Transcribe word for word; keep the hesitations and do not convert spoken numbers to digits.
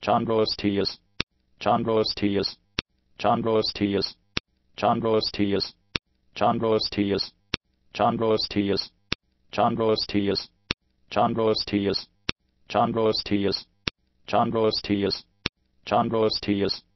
chondrosteous, chondrosteous, chondrosteous, chondrosteous, chondrosteous, chondrosteous, chondrosteous, chondrosteous, chondrosteous, chondrosteous, chondrosteous,